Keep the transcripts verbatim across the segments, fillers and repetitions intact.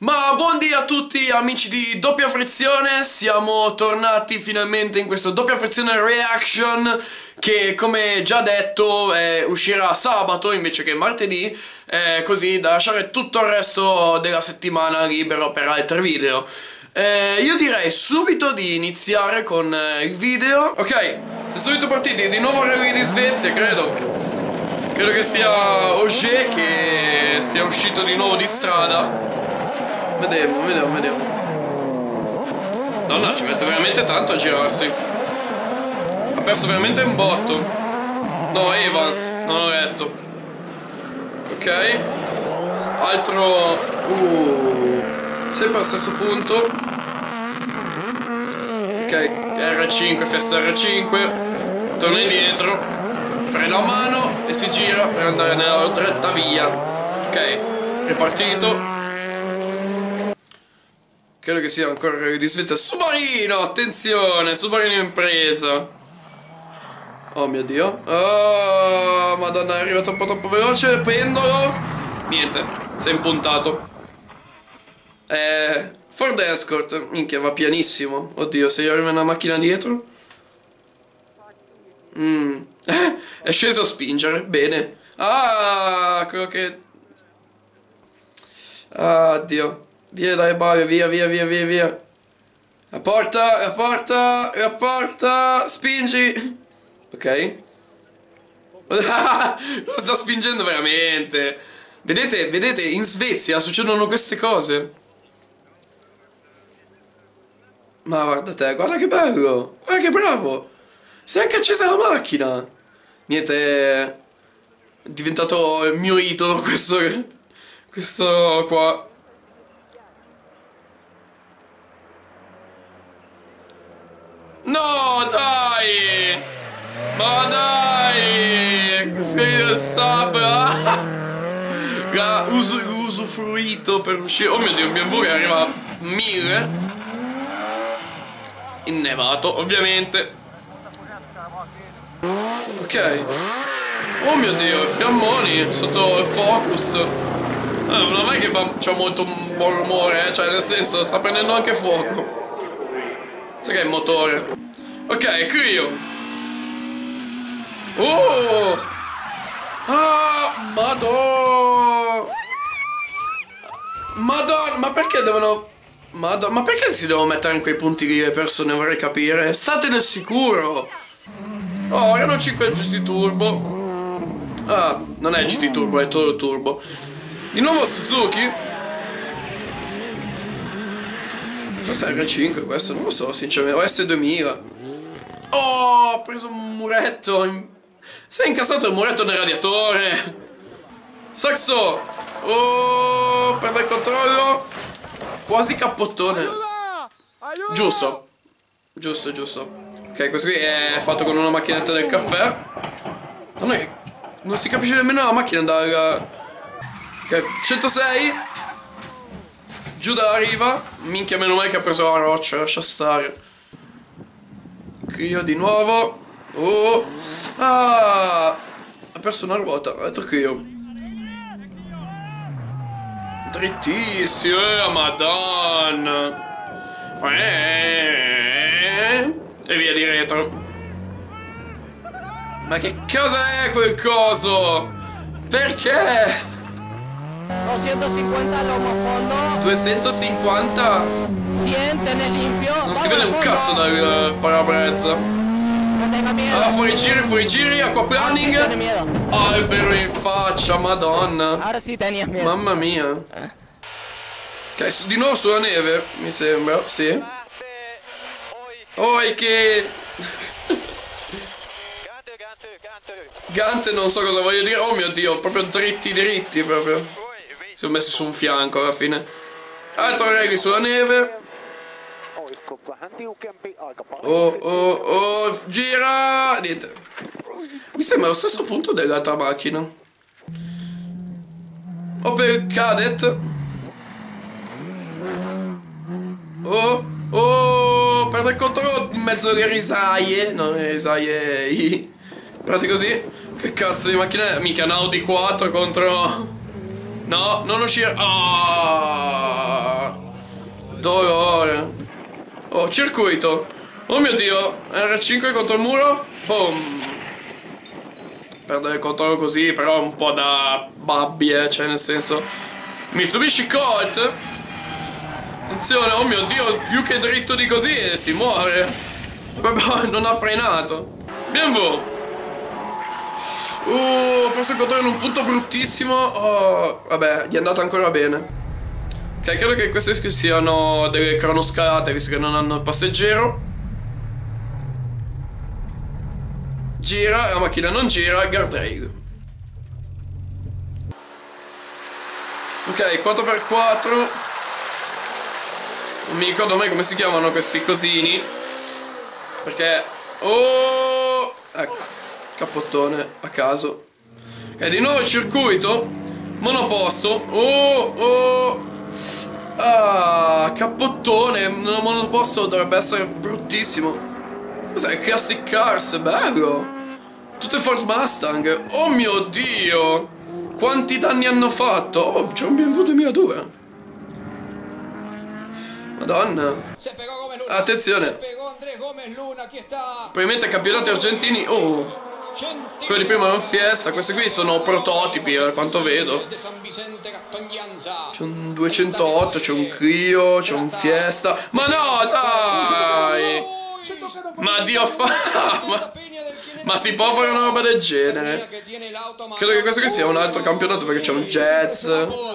Ma buondì a tutti amici di Doppia Frizione, siamo tornati finalmente in questo Doppia Frizione Reaction che, come già detto, eh, uscirà sabato invece che martedì, eh, così da lasciare tutto il resto della settimana libero per altri video. Eh, io direi subito di iniziare con eh, il video. Ok, siamo subito partiti, di nuovo Rally di Svezia, credo. Credo che sia Ogier che sia uscito di nuovo di strada. Vediamo, vediamo, vediamo. Donna, ci mette veramente tanto a girarsi. Ha perso veramente un botto. No, Evans, non ho letto. Ok. Altro. Uh. Sempre allo stesso punto. Ok, R cinque, festa R cinque. Torna indietro. Freno a mano e si gira per andare nella retta via. Ok, ripartito. Credo che sia ancora di Svezia. Submarino, attenzione, submarino in presa. Oh mio Dio. Oh, madonna, arriva troppo troppo veloce. Pendolo. Niente, si è impuntato. Eh, Ford Escort. Minchia, va pianissimo. Oddio, se gli arriva una macchina dietro. Mm. Eh, è sceso a spingere. Bene. Ah, quello che... Ah, Dio. Via dai boy, via, via, via, via, via. La porta, la porta, la porta, spingi. Ok. Lo sta spingendo veramente. Vedete, vedete, in Svezia succedono queste cose. Ma guarda te, guarda che bello. Guarda che bravo. Si è anche accesa la macchina. Niente, è diventato il mio idolo questo, questo qua. No, dai! Ma dai! Sei del sabbia! Ha uso, usufruito per uscire. Oh mio Dio, il B M W arriva a mille. Innevato, ovviamente. Ok. Oh mio Dio, fiammoni sotto il Focus. Ah, non è che fa c'è molto un buon rumore, eh? Cioè, nel senso, sta prendendo anche fuoco. Sai che è il motore. Ok, Clio. Oh! Ah, madonna! Madonna, ma perché devono... Madonna, ma perché si devono mettere in quei punti lì le persone, vorrei capire? State nel sicuro! Oh, Renault cinque G T Turbo. Ah, non è G T Turbo, è Toro Turbo. Di nuovo Suzuki. Forse è R cinque questo, non lo so sinceramente. O S duemila. Oh, ho preso un muretto in... Si è incassato il muretto nel radiatore. Saxo. Oh, perde il controllo. Quasi cappottone. Giusto. Giusto, giusto. Ok, questo qui è fatto con una macchinetta del caffè. Non è... Non si capisce nemmeno la macchina dal... Ok, centosei. Giù dalla riva. Minchia, meno male che ha preso la roccia. Lascia stare. Clio di nuovo. Oh. Ah. Ha perso una ruota. Ha detto Clio. Drittissimo. Eh, madonna. Eh. E via di retro. Ma che cosa è quel coso? Perché? duecentocincuenta lomo a fondo. duecentocinquanta? Siente nel limpio. Non si vede un cazzo dal parabrezza. Ah, fuori giri, fuori giri, aquaplaning. Albero in faccia, madonna. Ora sì, tenías miedo. Mamma mia. Ok, su, di nuovo sulla neve, mi sembra, sì. Oi che... Gante non so cosa voglio dire. Oh mio Dio, proprio dritti dritti proprio. Si sono messi su un fianco alla fine. Altro rally sulla neve. Oh oh oh, gira. Niente. Mi sembra lo stesso punto dell'altra macchina. Opel Kadett. Oh oh, perde il controllo in mezzo alle risaie. No, le risaie i... Prati così. Che cazzo di macchina è? Mica un Audi quattro contro... No, non uscire. Oh! Oh, circuito. Oh mio Dio. R cinque contro il muro. Boom. Perdere il controllo così, però un po' da babbi, eh. Cioè, nel senso... Mitsubishi Colt. Attenzione, oh mio Dio, più che dritto di così si muore. Proprio non ha frenato. Bienvenue. Uh, ho perso il controllo in un punto bruttissimo. Oh, vabbè, gli è andata ancora bene. Ok, credo che queste siano delle cronoscalate, visto che non hanno il passeggero. Gira, la macchina non gira, guardrail. Ok, quattro per quattro. Non mi ricordo mai come si chiamano questi cosini. Perché... Oh! Ecco, cappottone a caso. Ok, di nuovo il circuito. Monoposto. Oh, oh. Ah, cappottone. Un monoposto dovrebbe essere bruttissimo. Cos'è? Classic Cars, bello. Tutte Ford Mustang. Oh mio Dio. Quanti danni hanno fatto? Oh, c'è un B M W duemiladue. Madonna. Attenzione. Probabilmente campionati argentini. Oh. Quelli di prima erano Fiesta. Questi qui sono prototipi, a quanto vedo. C'è un duecentootto, c'è un Clio, c'è un Fiesta. Ma no, dai. Ma Dio fa. Ma, ma si può fare una roba del genere? Credo che questo qui sia un altro campionato, perché c'è un Jazz.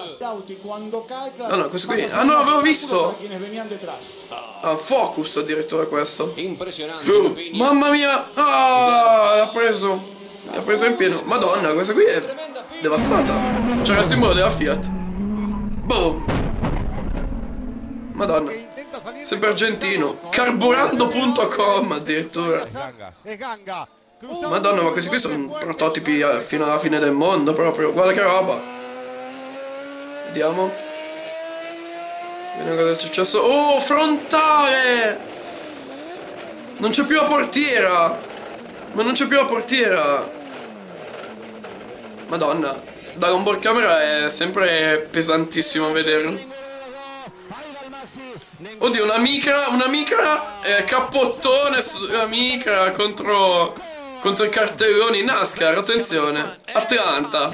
Ah no, questo qui. Ah no, avevo visto. Ah, Focus addirittura questo. Uh, mamma mia. Ah, l'ha preso. L'ha preso in pieno. Madonna, questa qui è devastata. C'era il simbolo della Fiat. Boom. Madonna. Sempre argentino. Carburando punto com addirittura. Madonna, ma questi qui sono prototipi fino alla fine del mondo proprio. Guarda che roba. Vediamo. Vediamo cosa è successo. Oh, frontale. Non c'è più la portiera. Ma non c'è più la portiera. Madonna. Dall'onboard camera è sempre pesantissimo vederlo. Oddio, una micra, una micra eh, cappottone su una micra contro contro i cartelloni NASCAR, attenzione. Atlanta.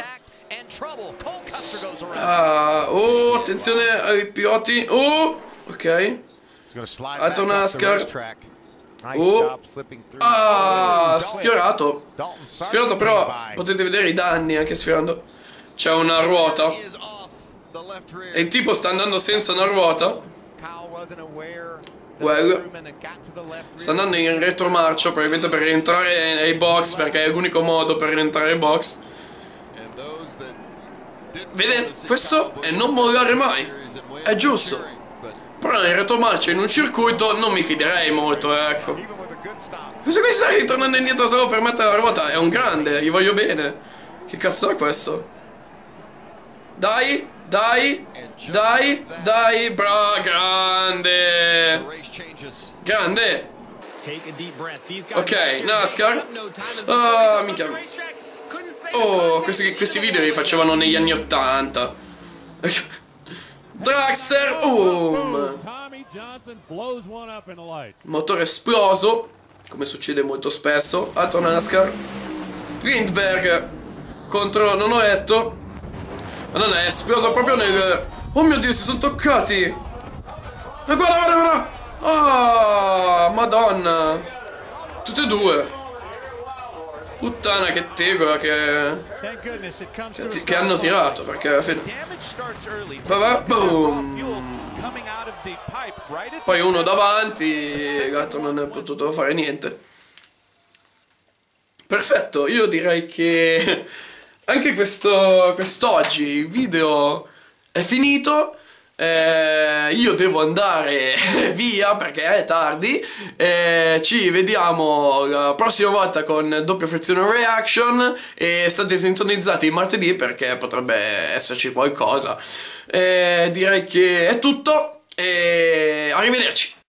Ah, oh, attenzione ai piloti. Oh, ok. Altro NASCAR. Oh, ah, sfiorato. Sfiorato, però potete vedere i danni anche sfiorando. C'è una ruota e il tipo sta andando senza una ruota. Well, sta andando in retromarcia, probabilmente per rientrare nei box, perché è l'unico modo per rientrare ai box. Vede? Questo è non mollare mai. È giusto. Però in retromarcia in un circuito non mi fiderei molto, ecco. Questo qui sta ritornando indietro solo per mettere la ruota. È un grande, gli voglio bene. Che cazzo è questo? Dai, dai, dai, dai, bra, grande. Grande. Ok, NASCAR. Ah, minchia. Oh, questi, questi video li facevano negli anni ottanta. Dragster, boom. Motore esploso, come succede molto spesso. Altro NASCAR. Lindbergh contro Nonoetto. Ma non è esploso proprio nel... Oh mio Dio, si sono toccati. Ma guarda, guarda, guarda. Ah, madonna. Tutte e due. Puttana, che tegola che... Che, che hanno tirato, perché alla fine... Vabbè, boom. Poi uno davanti, l'altro non è potuto fare niente. Perfetto, io direi che... Anche questo quest'oggi il video è finito. Eh, io devo andare via perché è tardi. Eh, ci vediamo la prossima volta con doppia frizione reaction. E state sintonizzati martedì perché potrebbe esserci qualcosa. Eh, direi che è tutto. E arrivederci.